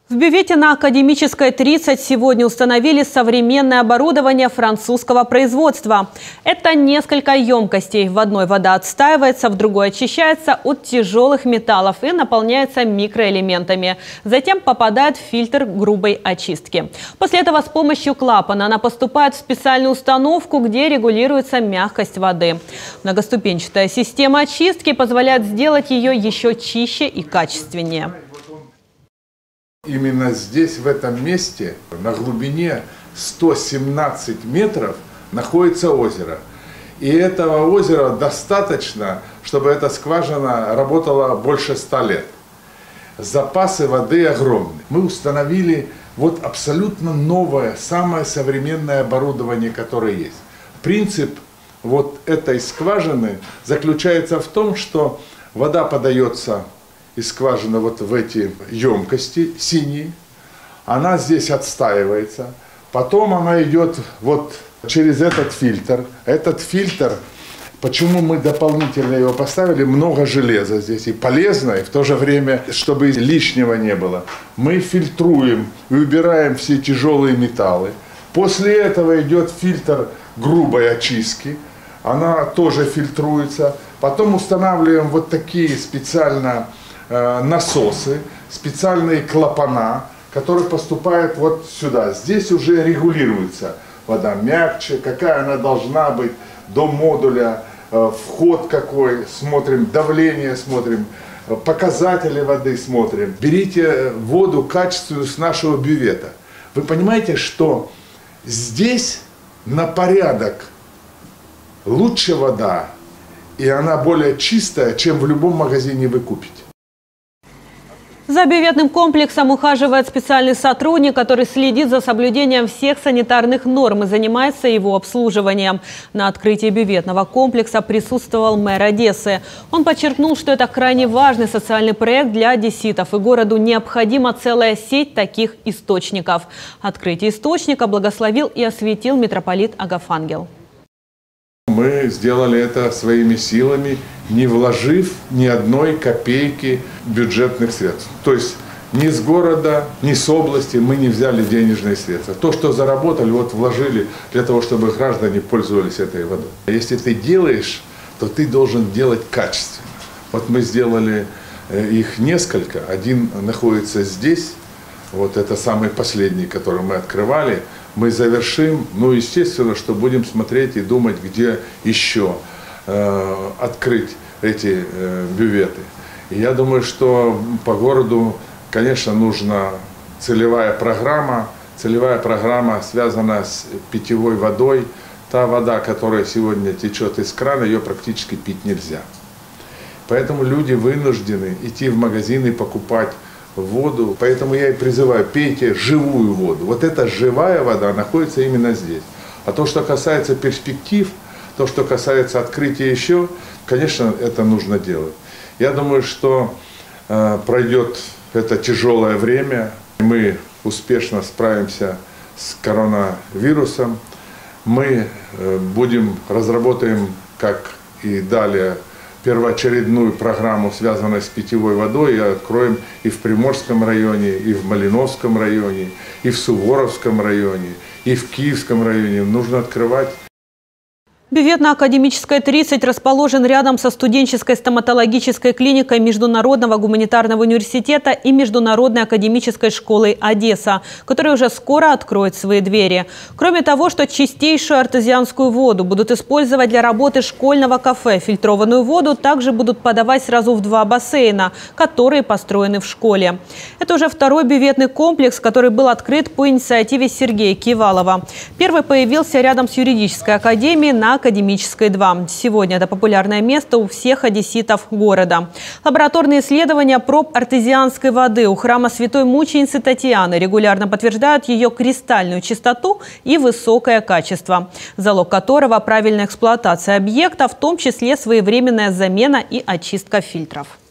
В бювете на Академической 30 сегодня установили современное оборудование французского производства. Это несколько емкостей. В одной вода отстаивается, в другой очищается от тяжелых металлов и наполняется микроэлементами. Затем попадает в фильтр грубой очистки. После этого с помощью клапана она поступает в специальную установку, где регулируется мягкость воды. Многоступенчатая система очистки позволяет сделать ее еще чище и качественнее. Именно здесь, в этом месте, на глубине 117 метров, находится озеро. И этого озера достаточно, чтобы эта скважина работала больше 100 лет. Запасы воды огромны. Мы установили вот абсолютно новое, самое современное оборудование, которое есть. Принцип вот этой скважины заключается в том, что вода подается из скважины вот в эти емкости синие, она здесь отстаивается, потом она идет вот через этот фильтр. Этот фильтр, почему мы дополнительно его поставили, много железа здесь и полезно, и в то же время, чтобы лишнего не было. Мы фильтруем и убираем все тяжелые металлы. После этого идет фильтр грубой очистки, она тоже фильтруется. Потом устанавливаем вот такие специально насосы, специальные клапана, которые поступают вот сюда. Здесь уже регулируется вода мягче, какая она должна быть, до модуля, вход какой, смотрим, давление смотрим, показатели воды смотрим. Берите воду качественную с нашего бювета. Вы понимаете, что здесь на порядок лучше вода, и она более чистая, чем в любом магазине вы купите. За бюветным комплексом ухаживает специальный сотрудник, который следит за соблюдением всех санитарных норм и занимается его обслуживанием. На открытии бюветного комплекса присутствовал мэр Одессы. Он подчеркнул, что это крайне важный социальный проект для одесситов, и городу необходима целая сеть таких источников. Открытие источника благословил и осветил митрополит Агафангел. Мы сделали это своими силами, не вложив ни одной копейки бюджетных средств. То есть ни с города, ни с области мы не взяли денежные средства. То, что заработали, вот вложили для того, чтобы граждане пользовались этой водой. Если ты делаешь, то ты должен делать качественно. Вот мы сделали их несколько. Один находится здесь. Вот это самый последний, который мы открывали. Мы завершим, ну, естественно, что будем смотреть и думать, где еще открыть эти бюветы. И я думаю, что по городу, конечно, нужна целевая программа. Целевая программа связана с питьевой водой. Та вода, которая сегодня течет из крана, ее практически пить нельзя. Поэтому люди вынуждены идти в магазины и покупать воду. Поэтому я и призываю, пейте живую воду. Вот эта живая вода находится именно здесь. А то, что касается перспектив, то, что касается открытия еще, конечно, это нужно делать. Я думаю, что пройдет это тяжелое время, мы успешно справимся с коронавирусом. Мы разработаем, как и далее, первоочередную программу, связанную с питьевой водой, и откроем и в Приморском районе, и в Малиновском районе, и в Суворовском районе, и в Киевском районе. Нужно открывать. Бювет на Академической 30 расположен рядом со студенческой стоматологической клиникой Международного гуманитарного университета и Международной академической школой Одесса, которая уже скоро откроет свои двери. Кроме того, что чистейшую артезианскую воду будут использовать для работы школьного кафе, фильтрованную воду также будут подавать сразу в 2 бассейна, которые построены в школе. Это уже второй бюветный комплекс, который был открыт по инициативе Сергея Кивалова. Первый появился рядом с юридической академией на Академической 2. Сегодня это популярное место у всех одесситов города. Лабораторные исследования проб артезианской воды у храма Святой Мученицы Татьяны регулярно подтверждают ее кристальную чистоту и высокое качество, залог которого – правильная эксплуатация объекта, в том числе своевременная замена и очистка фильтров.